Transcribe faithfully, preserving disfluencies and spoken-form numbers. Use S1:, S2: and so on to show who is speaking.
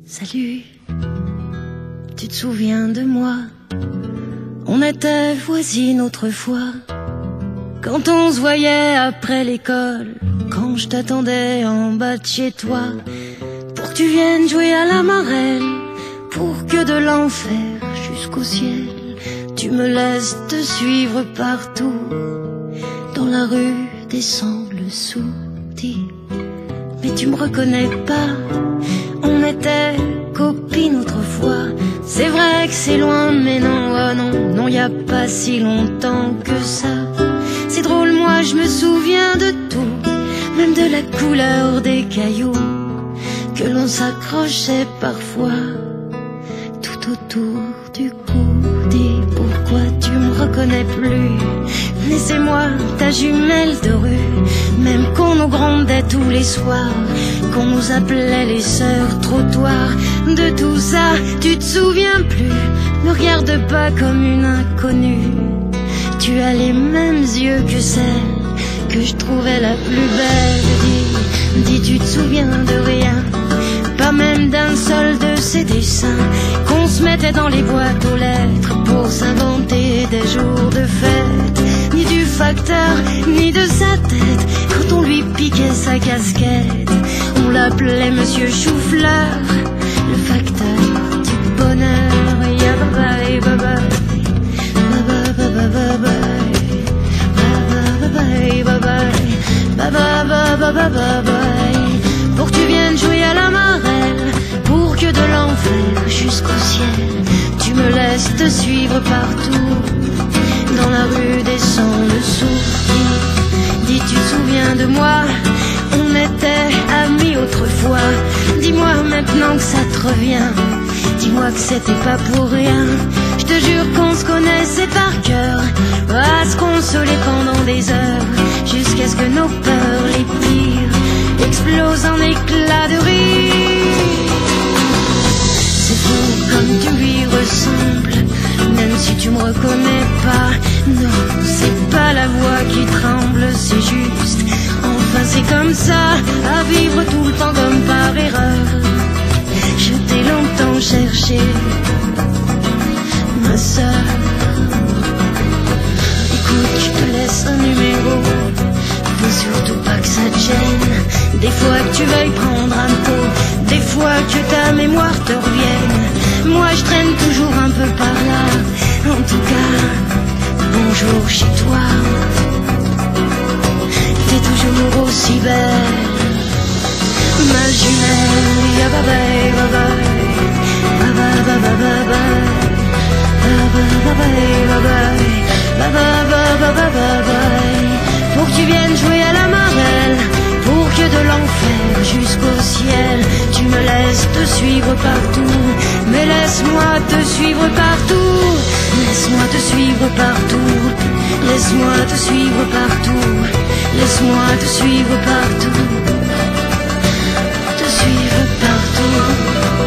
S1: Salut, tu te souviens de moi? On était voisines autrefois, quand on se voyait après l'école, quand je t'attendais en bas de chez toi, pour que tu viennes jouer à la marelle, pour que de l'enfer jusqu'au ciel, tu me laisses te suivre partout, dans la rue des sangles sourdis. Mais tu me reconnais pas, on était copines autrefois. C'est vrai que c'est loin, mais non, oh non, non, y a pas si longtemps que ça. C'est drôle, moi je me souviens de tout, même de la couleur des cailloux que l'on s'accrochait parfois tout autour du cou. Dis pourquoi tu me reconnais plus, mais c'est moi, ta jumelle de rue. Même qu'on nous grondait tous les soirs, qu'on nous appelait les sœurs trottoirs. De tout ça, tu te souviens plus. Me regarde pas comme une inconnue. Tu as les mêmes yeux que celle que je trouvais la plus belle. Dis, dis, tu te souviens de rien, pas même d'un seul de ces dessins qu'on se mettait dans les boîtes aux lettres pour s'inventer des jours de fête. Ni du facteur, ni de sa tête, quand on lui piquait sa casquette. On l'appelait Monsieur Choufleur, le facteur du bonheur. Ya bye bye bye bye bye bye bye bye bye bye bye bye bye. Pour que tu viennes jouer à la marelle, pour que de l'enfer jusqu'au ciel, tu me laisses te suivre partout, dans la rue des sans-le-sou. Dis, tu te souviens de moi? On était amis autrefois. Dis-moi maintenant que ça te revient, dis-moi que c'était pas pour rien. Je te jure qu'on se connaissait par cœur, à se consoler pendant des heures, jusqu'à ce que nos peurs les pires explosent en éclats de rire. C'est fou comme tu lui ressembles, même si tu me reconnais pas. Non, c'est pas la voix qui tremble, c'est juste, enfin c'est comme ça, à vivre tout le temps comme par erreur. Je t'ai longtemps cherché, ma sœur. Écoute, je te laisse un numéro, faut surtout pas que ça te gêne. Des fois que tu veuilles prendre un pot, des fois que ta mémoire te revienne. Moi je traîne toujours un peu par là, en tout cas, bonjour chez toi. T'es toujours aussi belle, ma jumelle. Ya bye bye bye bye bye bye bye bye bye bye bye bye. Pour que tu viennes jouer à la marelle, pour que de l'enfer jusqu'au ciel, tu me laisses te suivre partout. Mais laisse-moi te suivre partout, laisse-moi te suivre partout, laisse-moi te suivre partout, laisse-moi te suivre partout, te suivre partout.